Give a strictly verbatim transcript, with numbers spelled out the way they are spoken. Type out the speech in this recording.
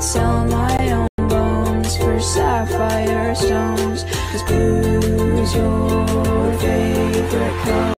I'd sell my own bones for sapphire stones. 'Cause blue's your favorite color.